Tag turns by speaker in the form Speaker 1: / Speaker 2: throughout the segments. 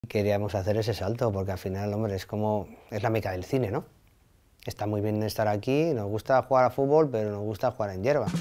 Speaker 1: Queríamos hacer ese salto porque al final, hombre, es la meca del cine, ¿no? Está muy bien estar aquí, nos gusta jugar a fútbol, pero nos gusta jugar en hierba.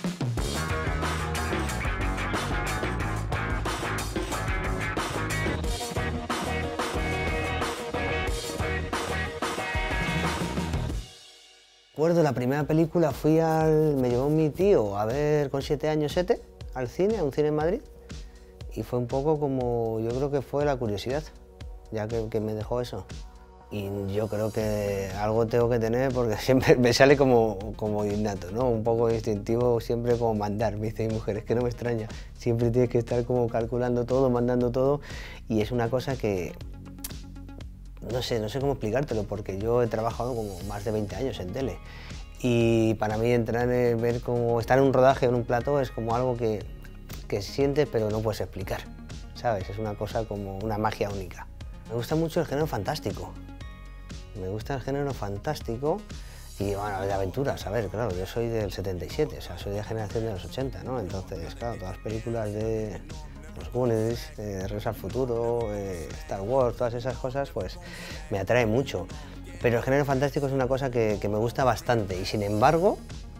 Speaker 1: Recuerdo la primera película, me llevó mi tío a ver con 7 años al cine, a un cine en Madrid, y fue un poco como, yo creo que fue la curiosidad, ya que me dejó eso. Y yo creo que algo tengo que tener porque siempre me sale como innato, ¿no? Un poco instintivo, siempre como mandar, me dice mi mujer, es que no me extraña, siempre tienes que estar como calculando todo, mandando todo, y es una cosa que no sé cómo explicártelo, porque yo he trabajado como más de 20 años en tele y para mí ver cómo estar en un rodaje o en un plató es como algo que sientes pero no puedes explicar, ¿sabes? Es una cosa como una magia única. Me gusta mucho el género fantástico. Me gusta el género fantástico y bueno, de aventuras, a ver, claro, yo soy del 77, o sea, soy de la generación de los 80, ¿no? Entonces, claro, todas las películas de los Goonies, Regreso al Futuro, Star Wars, todas esas cosas, pues me atraen mucho. Pero el género fantástico es una cosa que me gusta bastante y sin embargo,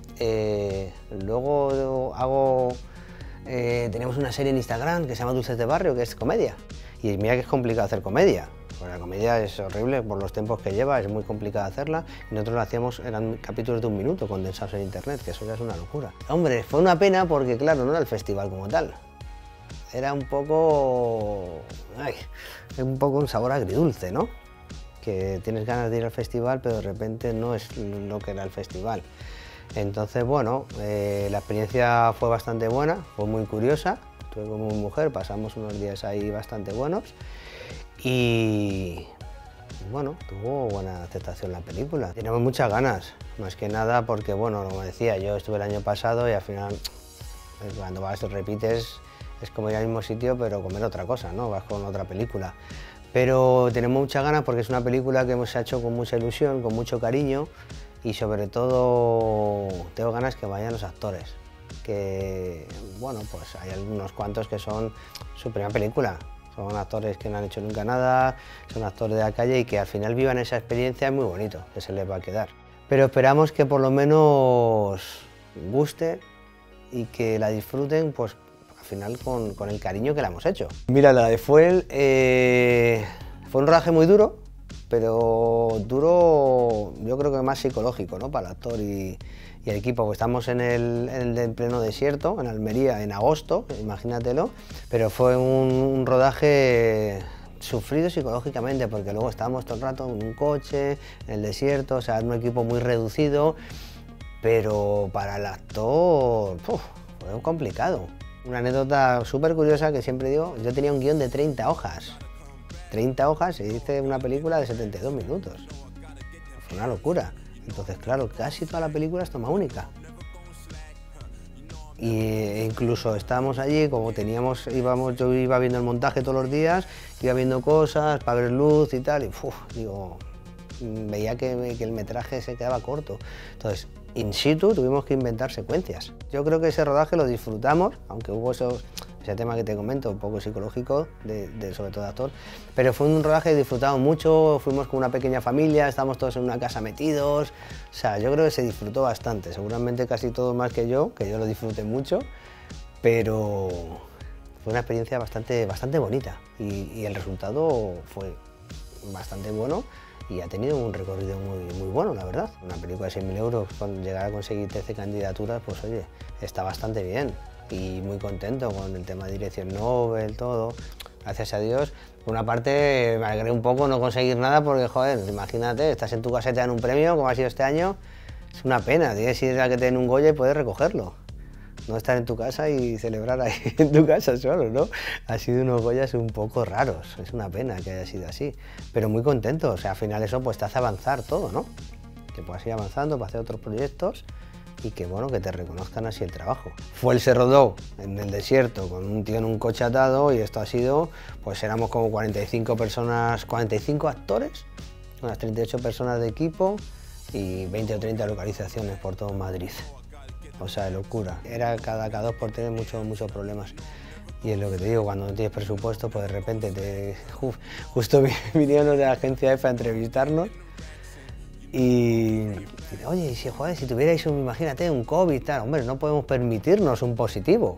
Speaker 1: luego tenemos una serie en Instagram que se llama Dulces de Barrio, que es comedia. Y mira que es complicado hacer comedia. Pues la comedia es horrible por los tiempos que lleva, es muy complicado hacerla. Y nosotros lo hacíamos, eran capítulos de 1 minuto condensados en internet, que eso ya es una locura. Hombre, fue una pena porque, claro, no era el festival como tal. Era un poco un sabor agridulce, ¿no? Que tienes ganas de ir al festival, pero de repente no es lo que era el festival. Entonces, bueno, la experiencia fue bastante buena, fue muy curiosa. Estuve con mi mujer, pasamos unos días ahí bastante buenos y bueno, tuvo buena aceptación la película. Tenemos muchas ganas, más que nada porque, bueno, como decía, yo estuve el año pasado y al final cuando vas y repites es como ir al mismo sitio pero comer otra cosa, ¿no? Vas con otra película. Pero tenemos muchas ganas porque es una película que hemos hecho con mucha ilusión, con mucho cariño y sobre todo tengo ganas que vayan los actores. Que, bueno, pues hay algunos cuantos que son su primera película, son actores que no han hecho nunca nada, son actores de la calle y que al final vivan esa experiencia es muy bonito, que se les va a quedar. Pero esperamos que por lo menos guste y que la disfruten, pues al final con el cariño que la hemos hecho. Mira, la de Fuel fue un rodaje muy duro, pero duro yo creo que más psicológico, ¿no? Para el actor y el equipo, pues estamos en el pleno desierto, en Almería, en agosto, imagínatelo, pero fue un rodaje sufrido psicológicamente, porque luego estábamos todo el rato en un coche, en el desierto, o sea, en un equipo muy reducido, pero para el actor fue complicado. Una anécdota súper curiosa que siempre digo, yo tenía un guión de 30 hojas. 30 hojas y hice una película de 72 minutos. Fue una locura. Entonces, claro, casi toda la película es toma única. Y incluso estábamos allí, como yo iba viendo el montaje todos los días, iba viendo cosas para ver luz y tal, y veía que el metraje se quedaba corto. Entonces, in situ tuvimos que inventar secuencias. Yo creo que ese rodaje lo disfrutamos, aunque hubo ese tema que te comento, un poco psicológico, sobre todo de actor, pero fue un rodaje que disfrutamos mucho, fuimos con una pequeña familia, estábamos todos en una casa metidos, o sea, yo creo que se disfrutó bastante, seguramente casi todo más que yo lo disfruté mucho, pero fue una experiencia bastante bonita y el resultado fue bastante bueno y ha tenido un recorrido muy bueno, la verdad. Una película de 6.000 euros, con llegar a conseguir 13 candidaturas, pues oye, está bastante bien. Y muy contento con el tema de dirección Nobel, todo. Gracias a Dios. Por una parte me alegré un poco no conseguir nada porque, joder, imagínate, estás en tu casa y te dan un premio, como ha sido este año, es una pena. Tienes que ir a que te den un Goya y puedes recogerlo. No estar en tu casa y celebrar ahí en tu casa solo, ¿no? Ha sido unos Goyas un poco raros, es una pena que haya sido así. Pero muy contento, o sea, al final eso pues te hace avanzar todo, ¿no? Que puedas ir avanzando para hacer otros proyectos y que, bueno, que te reconozcan así el trabajo. Fuel se rodó en el desierto con un tío en un coche atado y esto ha sido, pues éramos como 45 personas, 45 actores, unas 38 personas de equipo y 20 o 30 localizaciones por todo Madrid. O sea, locura. Era cada 2 por 3 muchos problemas. Y es lo que te digo, cuando no tienes presupuesto, pues de repente justo vinieron los de la agencia EFE a entrevistarnos y oye, joder, si tuvierais, imagínate, un COVID, tal, hombre, no podemos permitirnos un positivo.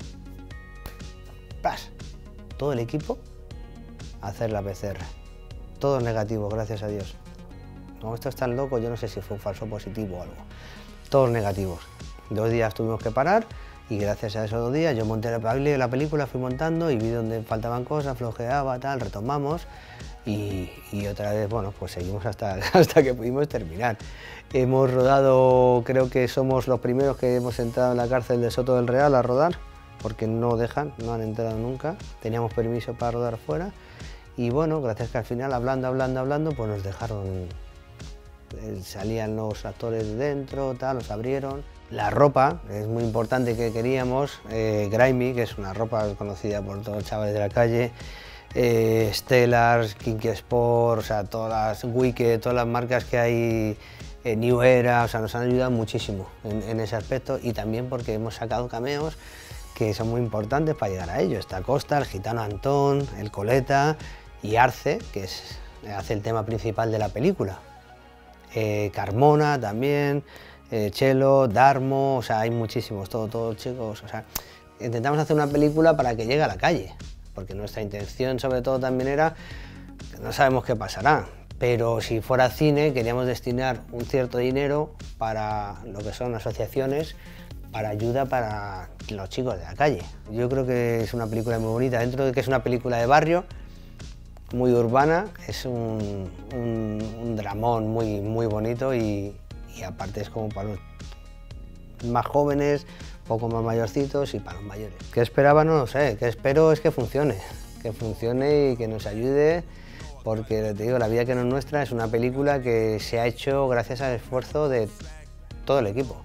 Speaker 1: ¡Plas! Todo el equipo a hacer la PCR. Todos negativos, gracias a Dios. Como esto es tan loco, yo no sé si fue un falso positivo o algo. Todos negativos. 2 días tuvimos que parar y gracias a esos 2 días yo monté la película, fui montando y vi donde faltaban cosas, flojeaba, tal, retomamos y otra vez, bueno, pues seguimos hasta que pudimos terminar. Hemos rodado, creo que somos los primeros que hemos entrado en la cárcel de Soto del Real a rodar, porque no dejan, no han entrado nunca, teníamos permiso para rodar fuera y bueno, gracias que al final hablando, pues nos dejaron, salían los actores de dentro, tal, los abrieron. La ropa es muy importante que queríamos, Grimy, que es una ropa conocida por todos los chavales de la calle, Stellar, Kinky Sport, o sea, todas las Wicked, todas las marcas que hay, New Era, o sea, nos han ayudado muchísimo en ese aspecto y también porque hemos sacado cameos que son muy importantes para llegar a ello. Está Costa, el gitano Antón, el Coleta y Arce, que hace el tema principal de la película. Carmona también, Chelo, Darmo, o sea, hay muchísimos, todos chicos, o sea, intentamos hacer una película para que llegue a la calle, porque nuestra intención sobre todo también era, no sabemos qué pasará, pero si fuera cine queríamos destinar un cierto dinero para lo que son asociaciones, para ayuda para los chicos de la calle. Yo creo que es una película muy bonita, dentro de que es una película de barrio, muy urbana, es un dramón muy bonito y aparte es como para los más jóvenes, un poco más mayorcitos y para los mayores. ¿Qué esperaba? No lo sé, qué espero es que funcione y que nos ayude, porque te digo, La vida que no es nuestra es una película que se ha hecho gracias al esfuerzo de todo el equipo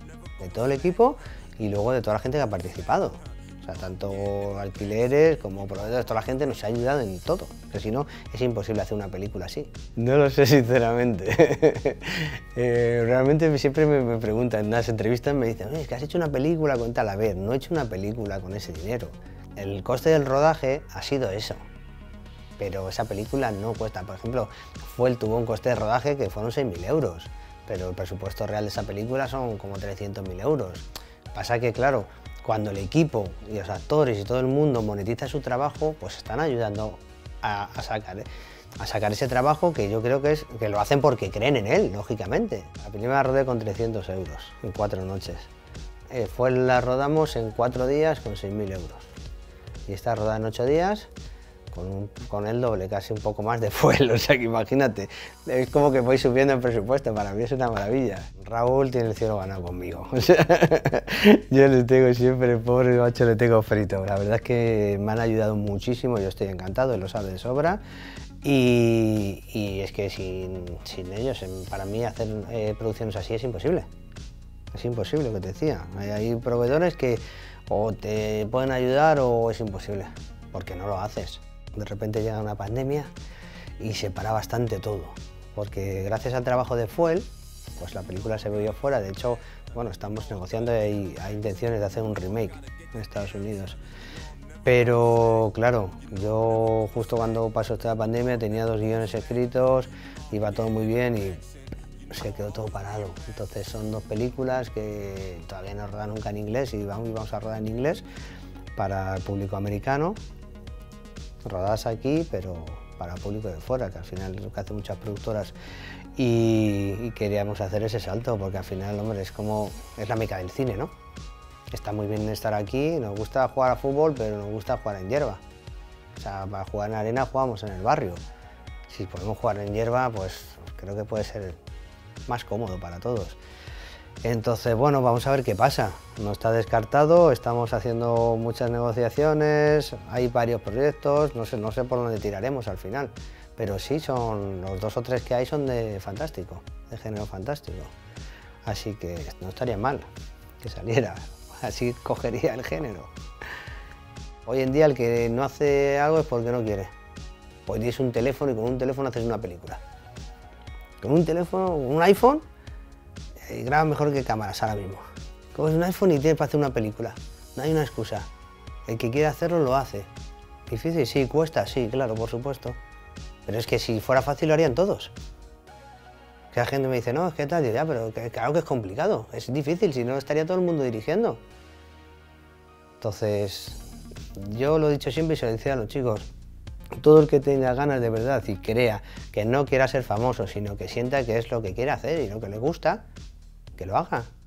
Speaker 1: y luego de toda la gente que ha participado. O sea, tanto alquileres como proveedores, toda la gente nos ha ayudado en todo, que si no es imposible hacer una película así. No lo sé sinceramente. Realmente siempre me preguntan en las entrevistas, me dicen, oye, es que has hecho una película con tal. A ver, no he hecho una película con ese dinero. El coste del rodaje ha sido eso, pero esa película no cuesta. Por ejemplo, Fuel tuvo un coste de rodaje que fueron 6.000 euros, pero el presupuesto real de esa película son como 300.000 euros. Pasa que, claro, cuando el equipo y los actores y todo el mundo monetiza su trabajo, pues están ayudando a sacar ese trabajo, que yo creo que lo hacen porque creen en él, lógicamente. La película la rodé con 300 euros en 4 noches. Fuel la rodamos en 4 días con 6.000 euros. Y está rodada en 8 días con el doble, casi un poco más de Fuel, o sea que imagínate, es como que voy subiendo el presupuesto, para mí es una maravilla. Raúl tiene el cielo ganado conmigo, o sea, yo le tengo siempre, pobre macho, le tengo frito. La verdad es que me han ayudado muchísimo, yo estoy encantado, él lo sabe de sobra. Y es que sin ellos, para mí hacer producciones así es imposible. Es imposible, lo que te decía. Hay proveedores que o te pueden ayudar o es imposible, porque no lo haces. De repente llega una pandemia y se para bastante todo, porque gracias al trabajo de Fuel, pues la película se vio fuera. De hecho, bueno, estamos negociando y hay intenciones de hacer un remake en Estados Unidos. Pero claro, yo justo cuando pasó esta pandemia tenía 2 guiones escritos, iba todo muy bien y se quedó todo parado. Entonces son 2 películas que todavía no rodan nunca en inglés y vamos a rodar en inglés para el público americano, rodadas aquí, pero para el público de fuera, que al final es lo que hacen muchas productoras, y queríamos hacer ese salto, porque al final, hombre, es la meca del cine, ¿no? Está muy bien estar aquí, nos gusta jugar a fútbol, pero nos gusta jugar en hierba. O sea, para jugar en arena jugamos en el barrio. Si podemos jugar en hierba, pues creo que puede ser más cómodo para todos. Entonces, bueno, vamos a ver qué pasa. No está descartado, estamos haciendo muchas negociaciones, hay varios proyectos, no sé por dónde tiraremos al final, pero sí, son los 2 o 3 que hay son de fantástico, de género fantástico. Así que no estaría mal que saliera, así cogería el género. Hoy en día el que no hace algo es porque no quiere. Pues tienes un teléfono y con un teléfono haces una película. Con un teléfono, un iPhone, graba mejor que cámaras ahora mismo. Coges un iPhone y tienes para hacer una película, no hay una excusa. El que quiere hacerlo lo hace. Difícil, sí, cuesta, sí, claro, por supuesto. Pero es que si fuera fácil lo harían todos. Que la gente me dice, no, es que tal, y ya, pero claro que es complicado, es difícil, si no estaría todo el mundo dirigiendo. Entonces, yo lo he dicho siempre y se lo decía a los chicos, todo el que tenga ganas de verdad y crea que no quiera ser famoso, sino que sienta que es lo que quiere hacer y lo que le gusta, que lo haga.